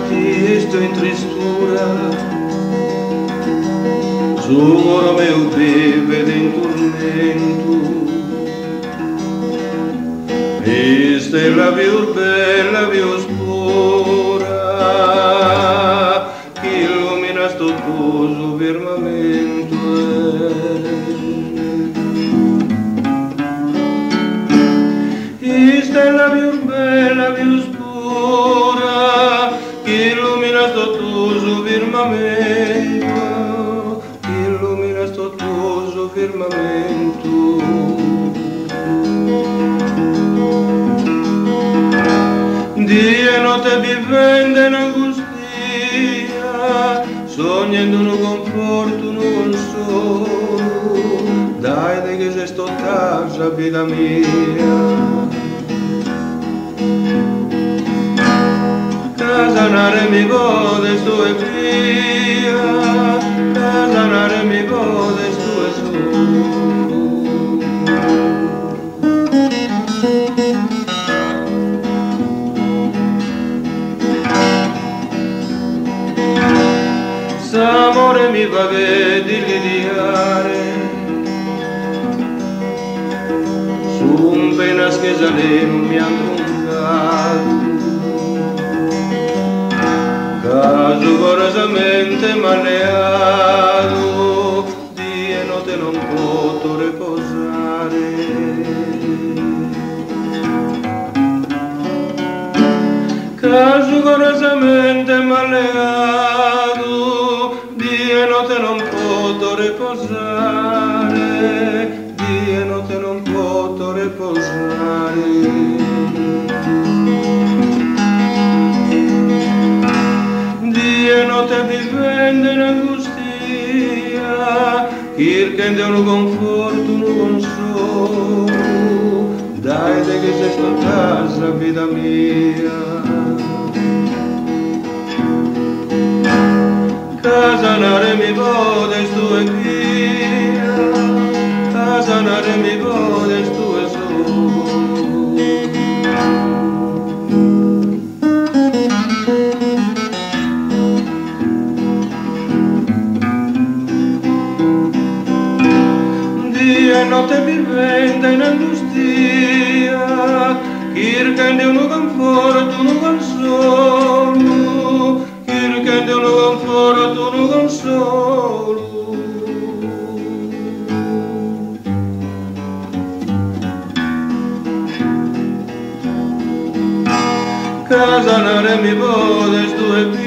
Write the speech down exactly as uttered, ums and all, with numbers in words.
partiste em tristura, Sugoro meu vive em tormento. Esta é la più bella, più oscura, che illumina sto tuo firmamento. Esta è la più bella, più oscura, che illumina sto tuo firmamento, che illumina sto tuo firmamento. Dia e notte vivendo in angustia, sognando un conforto, un consolo. Dai de che sei sto casa, vita mia. Casa nare mi gode sto e via, casa nare mi gode sto e solo. S'amore mi fa vederli lidiare su un penas che sale non mi ha troncato, caso corosamente malleato, di e notte non posso riposare. Caso corosamente malleato, di e notte non posso riposare, di e notte non posso riposare. Di e notte vivendo in angustia, cercando un conforto, un consolo. Dai de che sei sto casa, vita mia. Casa nare mi podes tu e via, casa nare mi podes tu e solo. Dia e notte vivendo in angustia, cercando un conforto, un consolo, cercando un conforto, un consolo. Casa nare mi podes tu e